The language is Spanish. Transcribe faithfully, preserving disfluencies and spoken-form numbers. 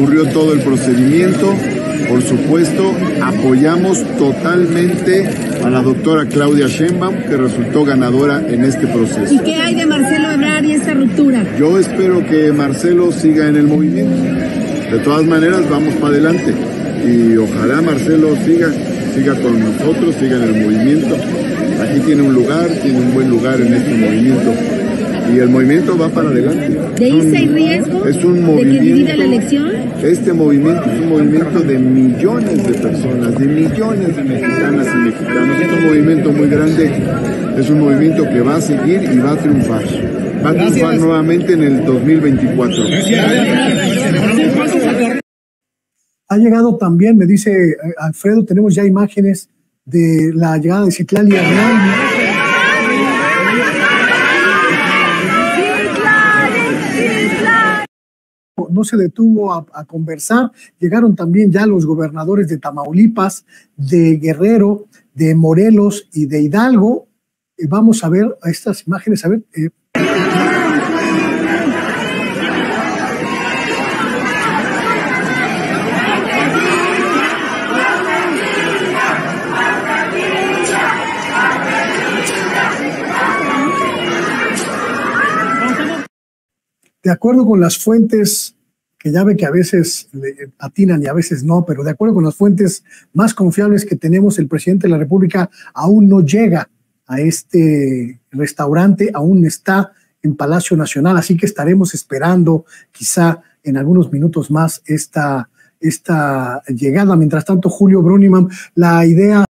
transcurrió todo el procedimiento. Por supuesto, apoyamos totalmente a la doctora Claudia Sheinbaum, que resultó ganadora en este proceso. ¿Y qué hay de Marcelo Ebrard y esta ruptura? Yo espero que Marcelo siga en el movimiento. De todas maneras, vamos para adelante. Y ojalá Marcelo siga, siga con nosotros, siga en el movimiento. Aquí tiene un lugar, tiene un buen lugar en este movimiento. Y el movimiento va para adelante. ¿De ahí hay riesgo es un de que divida la elección? Este movimiento es un movimiento de millones de personas, de millones de mexicanas y mexicanos. Es un movimiento muy grande, es un movimiento que va a seguir y va a triunfar. Va a triunfar Gracias. nuevamente en el dos mil veinticuatro. Ha llegado también, me dice Alfredo, tenemos ya imágenes de la llegada de Citlali Hernández. No se detuvo a, a conversar. Llegaron también ya los gobernadores de Tamaulipas, de Guerrero, de Morelos y de Hidalgo. Eh, vamos a ver estas imágenes, a ver. Eh. De acuerdo con las fuentes, que ya ve que a veces le atinan y a veces no, pero de acuerdo con las fuentes más confiables que tenemos, el presidente de la República aún no llega a este restaurante, aún está en Palacio Nacional, así que estaremos esperando quizá en algunos minutos más esta, esta llegada. Mientras tanto, Julio Bruniman, la idea